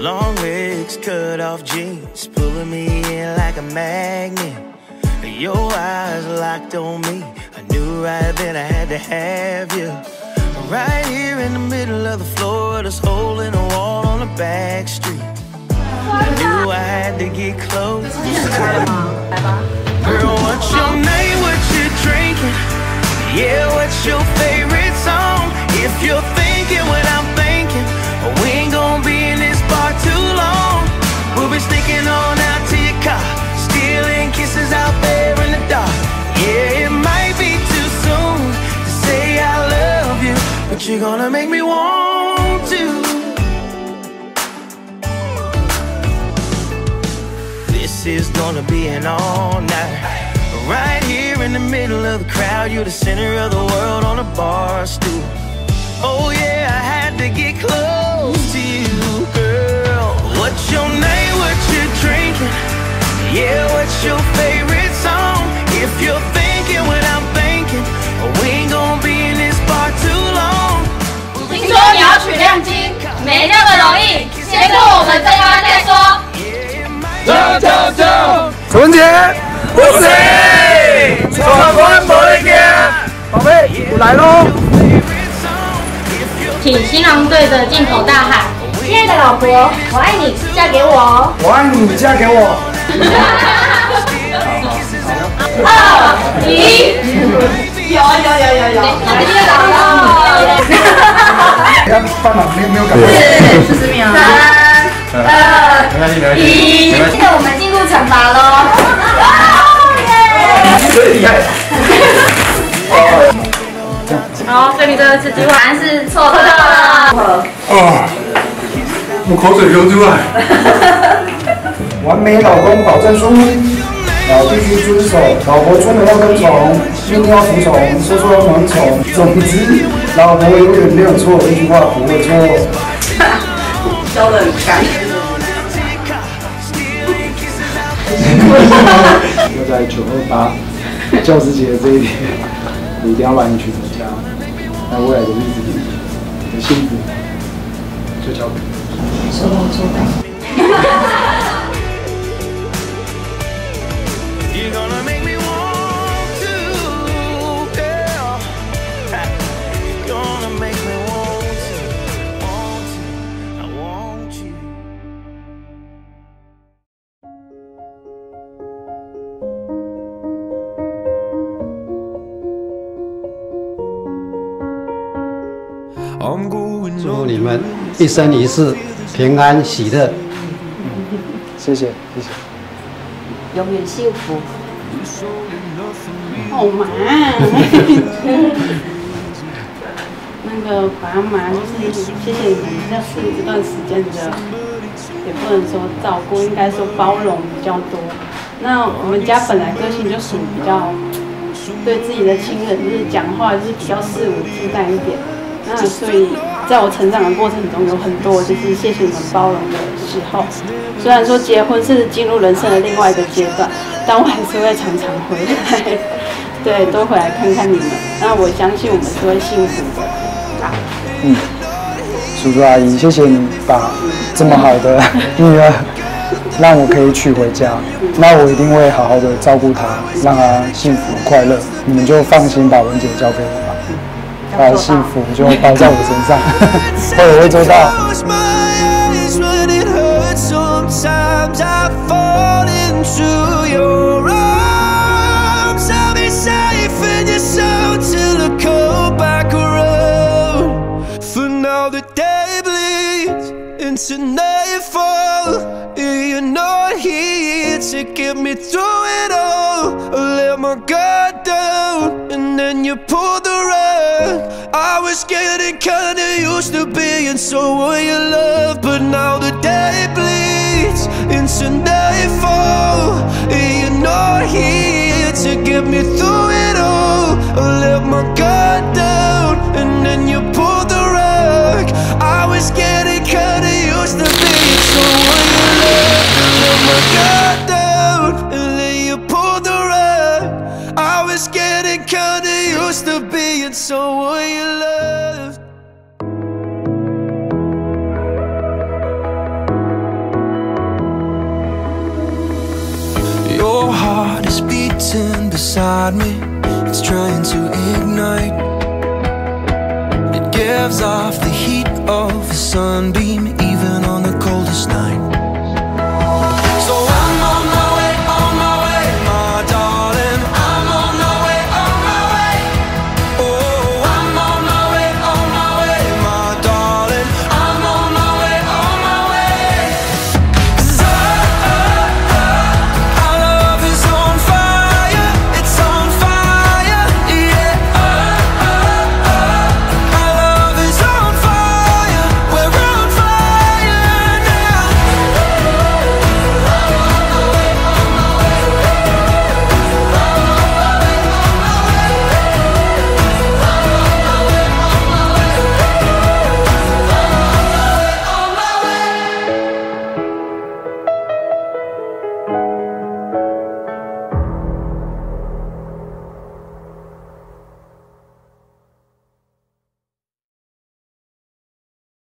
Long legs, cut off jeans, pulling me in like a magnet. Your eyes locked on me. I knew right then I had to have you. Right here in the middle of the floor, this hole in the wall on the back street. I knew I had to get close. Girl, what's your name? What you drinking? Yeah, what's your favorite song? If you're thinking what I'm thinking, we ain't gonna be in this bar too long. We'll be sneaking on out to your car, stealing kisses out there in the dark. Yeah, it might be too soon to say I love you, but you're gonna make me want to. This is gonna be an all-night. Right here in the middle of the crowd, you're the center of the world on a bar stool. Oh yeah, I had to get close to you, girl. What's your name? What you drinking? Yeah, what's your favorite song? If you're thinking what I'm thinking, we ain't gonna be in this bar too long. 听说你要取亮金，没那么容易，先跟我们这关再说。 走！楚文杰，我是谁？闯关没得惊，宝贝，我来喽！ 请新郎对着镜头大喊：“亲爱的老婆，我爱你，嫁给我！” 我爱你，嫁给我！ 2、1，有， 班长没有感觉。 40秒。 3、2、1，现在我们进入惩罚喽！ 最厉害！ 好，给你的这句话答案是错的。 啊，我口水流出来。完美老公保证书，必须遵守，老婆出门要跟从，命令要服从，说说要盲从。总之，老婆永远没有错，这句话不会错。 笑得很干。 要在928教师节这一天，我一定要把你娶回家。在未来的日子里，你的幸福就交给我。 说到做到。 祝你们一生一世平安喜乐。 谢谢。 永远幸福。 好嘛，那个爸妈就是谢谢你们这段时间的，也不能说照顾，应该说包容比较多。那我们家本来个性就属于比较对自己的亲人就是讲话就是比较肆无忌惮一点。那所以在我成长的过程中，有很多就是谢谢你们包容的时候。虽然说结婚是进入人生的另外一个阶段，但我还是会常常回来，对，多回来看看你们。那我相信我们是会幸福的。好， 叔叔阿姨，谢谢你把这么好的女儿让我可以娶回家。那我一定会好好的照顾她，让她幸福快乐。你们就放心把文姐交给我吧。她的幸福就包在我身上，我会做到。Sometimes I fall into your arms. I'll be safe in your soul till I come back around. For now the day bleeds into nightfall. You're not here to get me through it all. I let my guard down and then you pulled the rug. I was getting kinda used to being someone you love, but now the day bleeds into nightfall. You're not here to get me through it all. I let my guard down and then you pulled the rug. I was getting kinda used to being someone you love. I let my guard down and then you pulled the rug. I was getting kinda used to being someone you loved. beside me, it's trying to ignite. It gives off the heat of a sunbeam, even on the coldest night.